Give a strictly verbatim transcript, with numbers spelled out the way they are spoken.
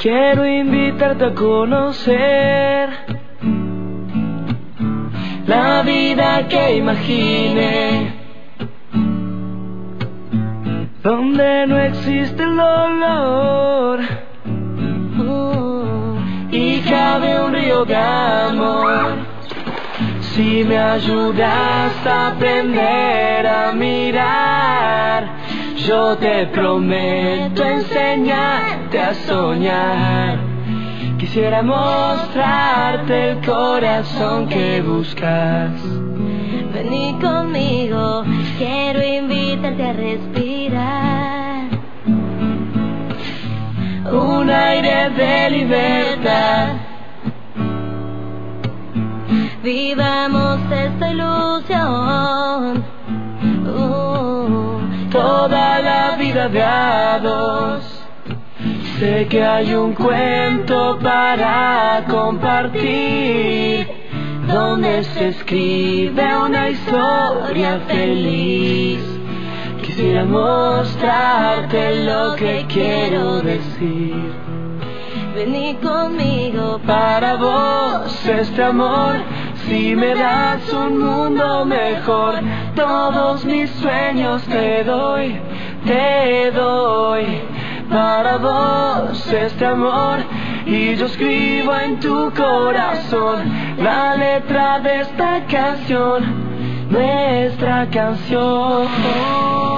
Quiero invitarte a conocer la vida que imaginé, donde no existe el dolor uh, y cabe un río de amor. Si me ayudas a aprender a mirar, yo te prometo enseñarte a soñar. Quisiera mostrarte el corazón que buscas. Vení conmigo, quiero invitarte a respirar un aire de libertad. Vivamos esta ilusión uh, toda la vida de a dos. Sé que hay un cuento para compartir, donde se escribe una historia feliz. Quisiera mostrarte lo que quiero decir. Vení conmigo, para vos este amor. Si me das un mundo mejor, todos mis sueños te doy, te doy. Para vos este amor, y yo escribo en tu corazón la letra de esta canción, nuestra canción.